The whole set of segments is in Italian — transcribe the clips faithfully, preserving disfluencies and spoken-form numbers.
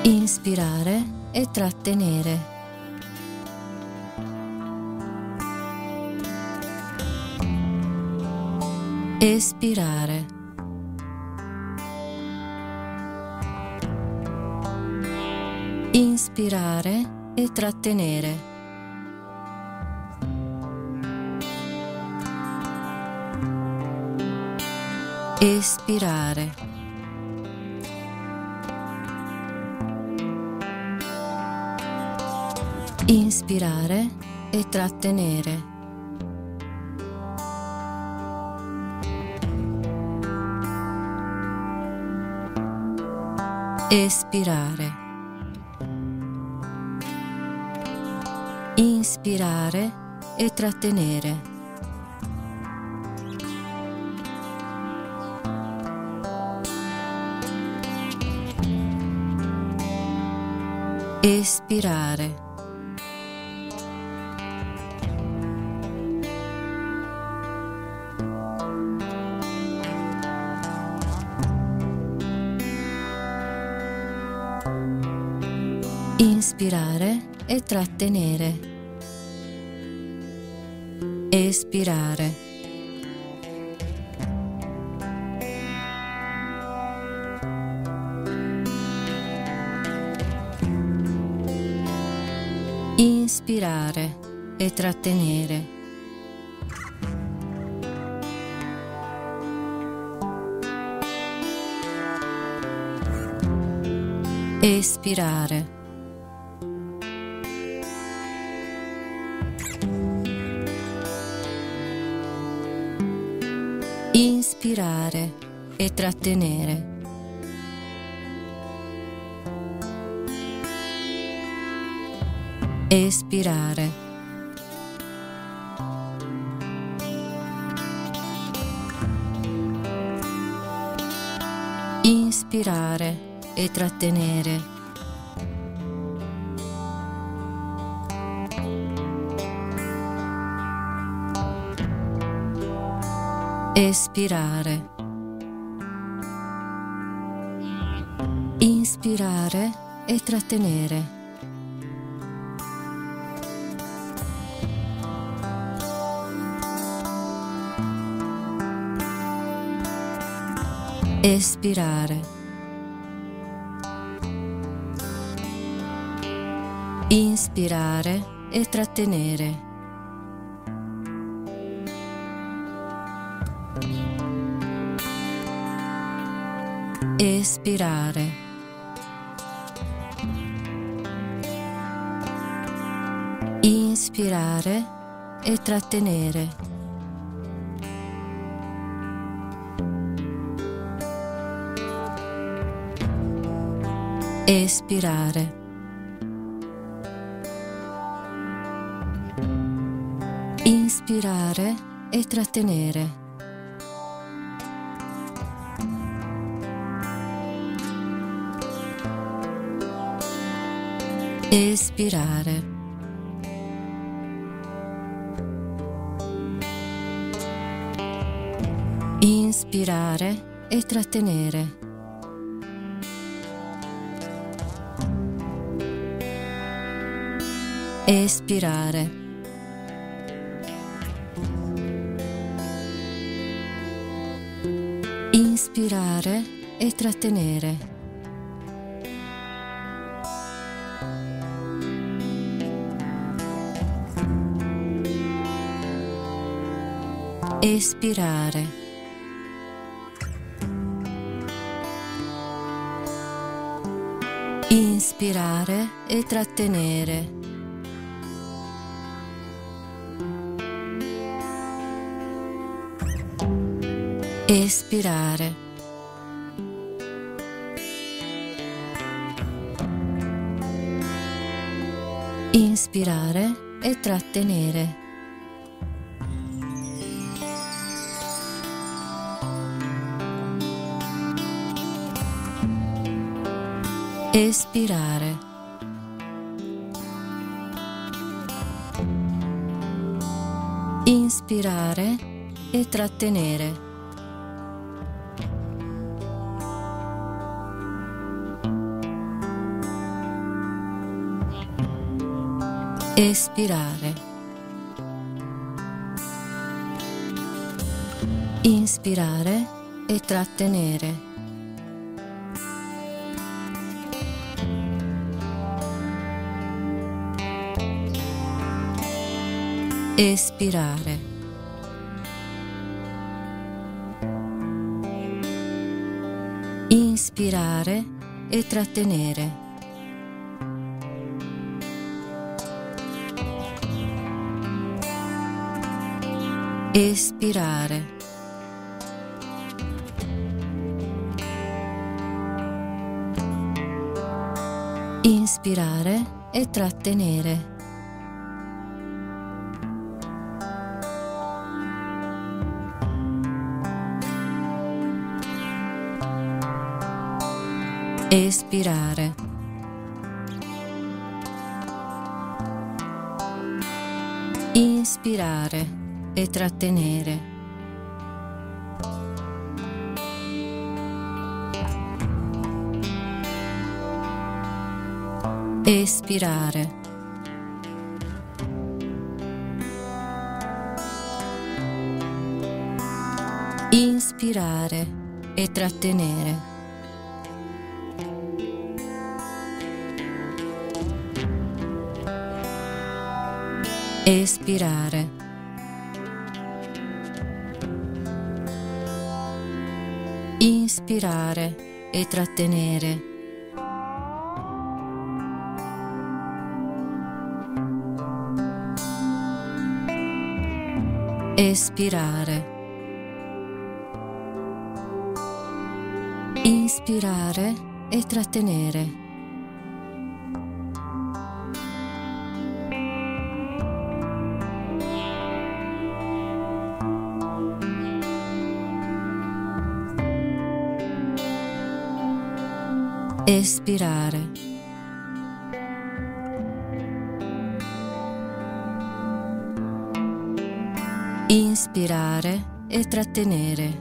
Inspirare e trattenere. Espirare. Inspirare e trattenere. Espirare. Inspirare e trattenere. Espirare. Inspirare e trattenere. Espirare. Inspirare e trattenere. Espirare. Inspirare e trattenere. Espirare. Inspirare e trattenere. Espirare. Inspirare e trattenere. Espirare. Inspirare e trattenere. Espirare. Inspirare e trattenere. Espirare. Inspirare e trattenere. Espirare. Inspirare e trattenere. Espirare. Inspirare e trattenere. Espirare. Inspirare e trattenere. Espirare. Inspirare e trattenere. Espirare. Inspirare e trattenere. Espirare. Inspirare e trattenere. espirare, inspirare e trattenere, espirare, inspirare e trattenere, espirare, inspirare e trattenere, espirare, inspirare e trattenere, espirare, inspirare e trattenere, espirare, inspirare e trattenere, espirare, inspirare e trattenere, espirare, inspirare e trattenere,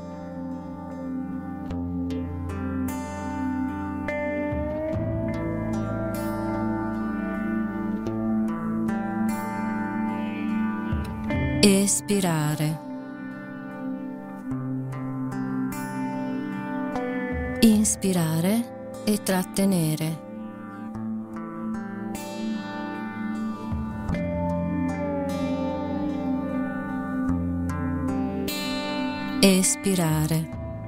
espirare, inspirare e trattenere, espirare,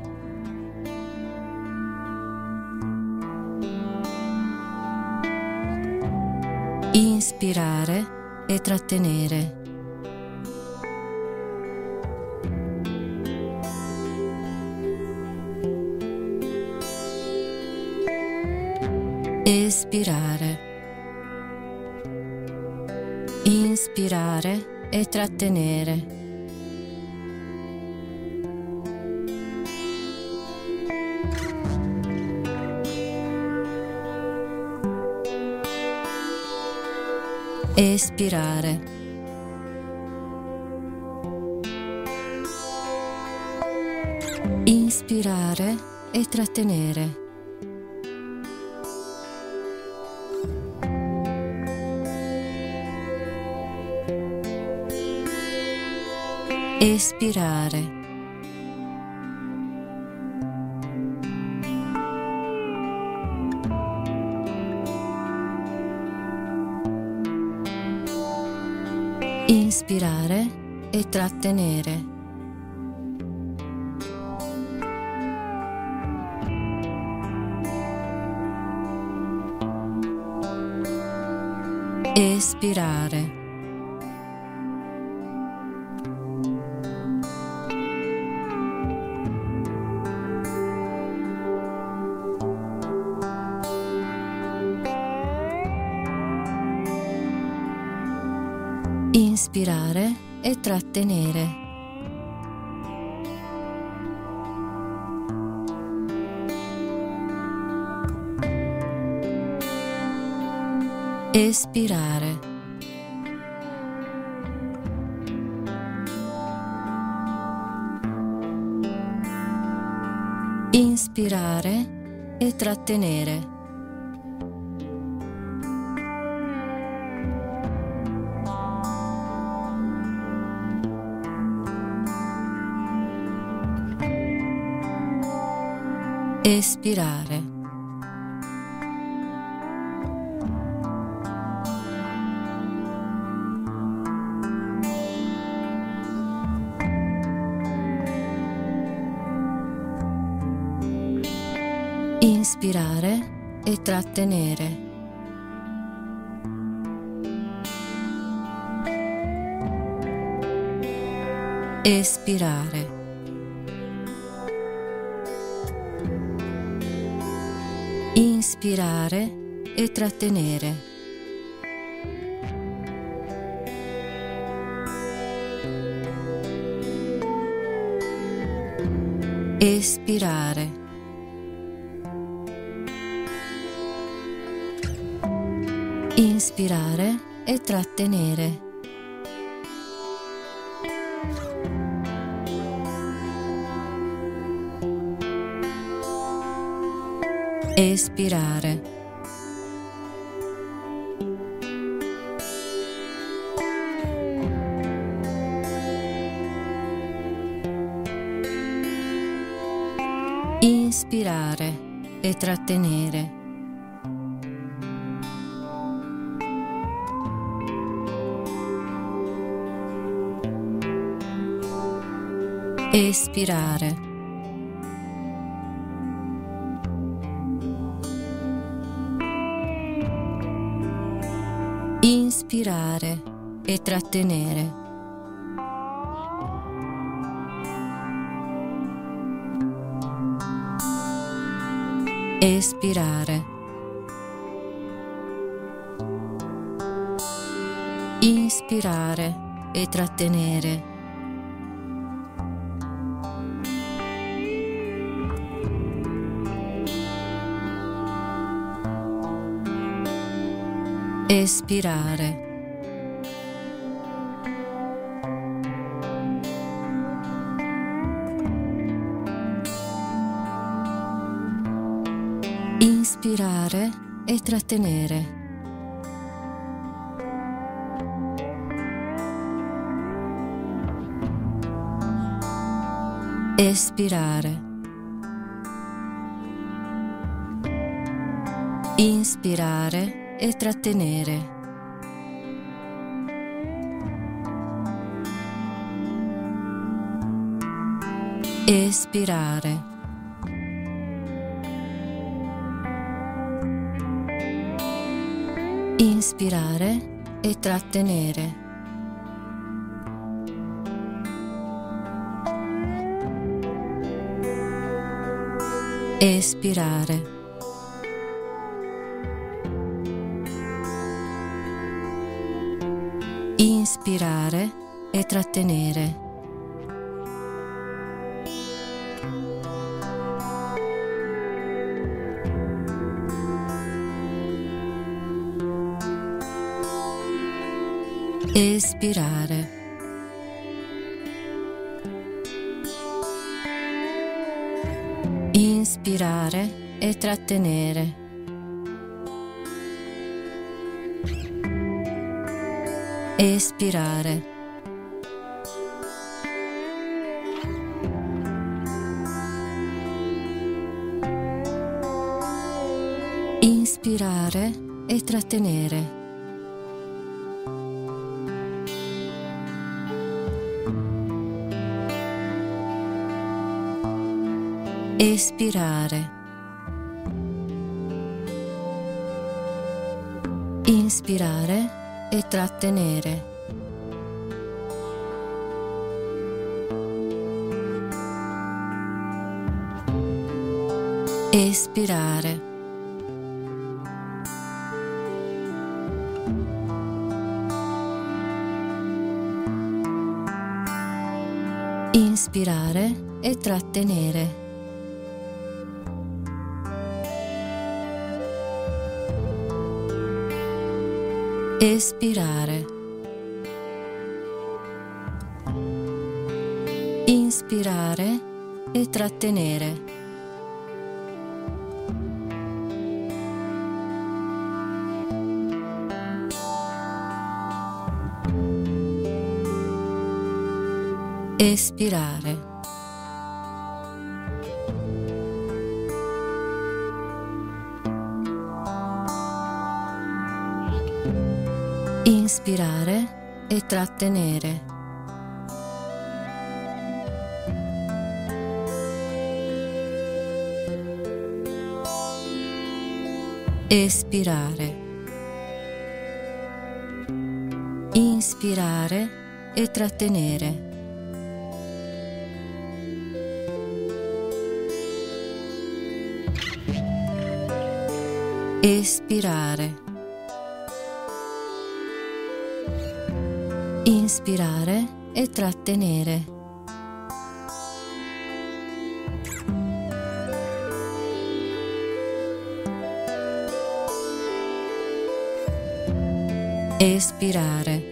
inspirare e trattenere, espirare, inspirare e trattenere, espirare, inspirare e trattenere, espirare, inspirare e trattenere, espirare, inspirare e trattenere, espirare, inspirare e trattenere, espirare, inspirare e trattenere, espirare, inspirare e trattenere, espirare, inspirare e trattenere, espirare, inspirare e trattenere, espirare, inspirare e trattenere, espirare, inspirare e trattenere, espirare, inspirare e trattenere, espirare, inspirare e trattenere, espirare, inspirare e trattenere, espirare, inspirare e trattenere, espirare, inspirare e trattenere, espirare, inspirare e trattenere, espirare, inspirare e trattenere, espirare, inspirare e trattenere, espirare, inspirare e trattenere, espirare, Inspirare e trattenere. Espirare. Inspirare e trattenere. Espirare. Inspirare e trattenere. Espirare.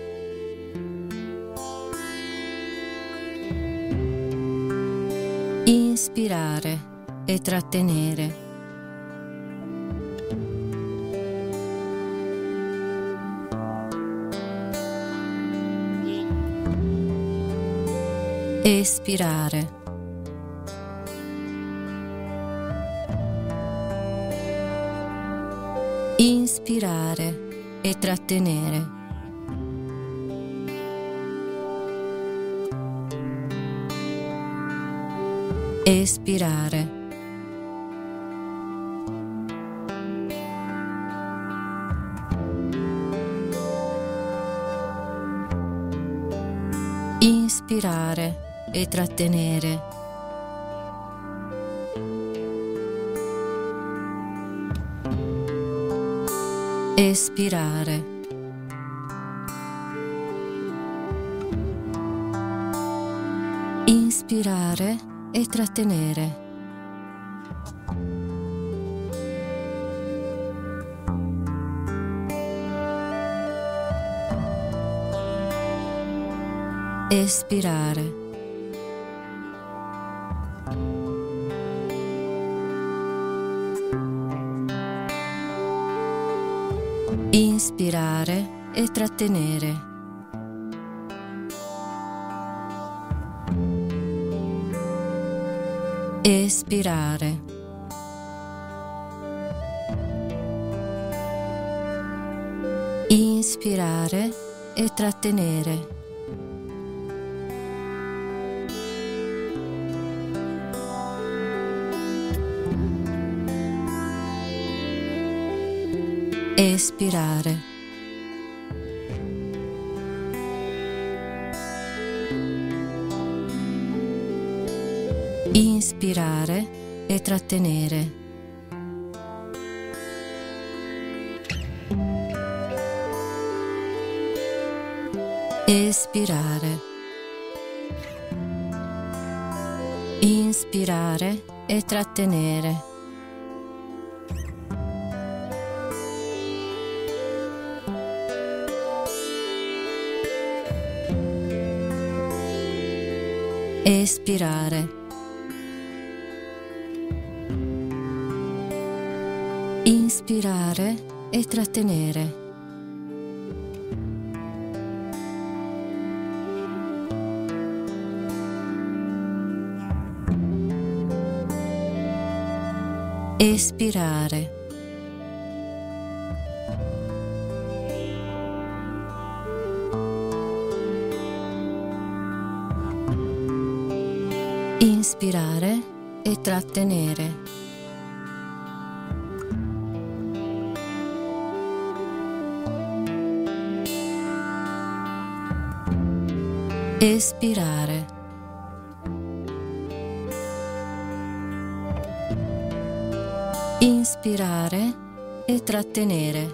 Inspirare e trattenere. Espirare. Inspirare e trattenere. Espirare. Inspirare e trattenere. Espirare. Inspirare e trattenere. Espirare. Inspirare e trattenere. Espirare. Inspirare e trattenere. Espirare. Inspirare e trattenere. Espirare. Inspirare e trattenere. Espirare. Inspirare e trattenere. Espirare. Inspirare e trattenere. Espirare. Inspirare e trattenere.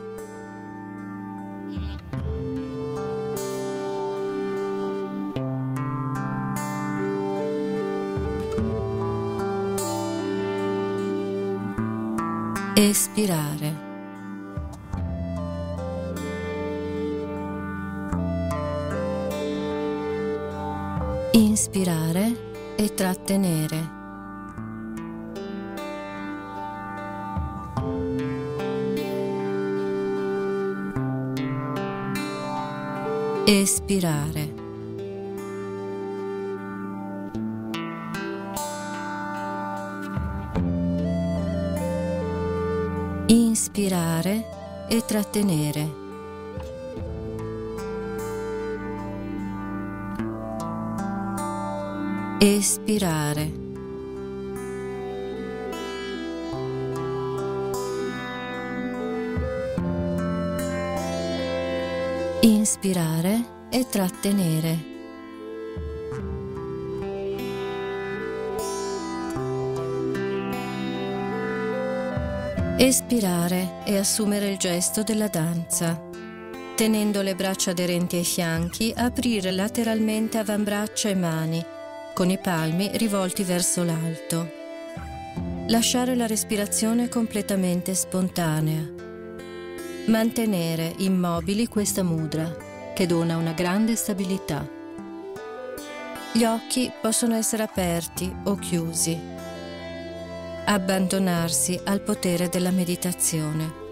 Espirare. Inspirare e trattenere. Espirare. Inspirare e trattenere. espirare, inspirare e trattenere. Espirare e assumere il gesto della danza. Tenendo le braccia aderenti ai fianchi, aprire lateralmente avambraccia e mani, con i palmi rivolti verso l'alto. Lasciare la respirazione completamente spontanea. Mantenere immobili questa mudra, che dona una grande stabilità. Gli occhi possono essere aperti o chiusi. Abbandonarsi al potere della meditazione.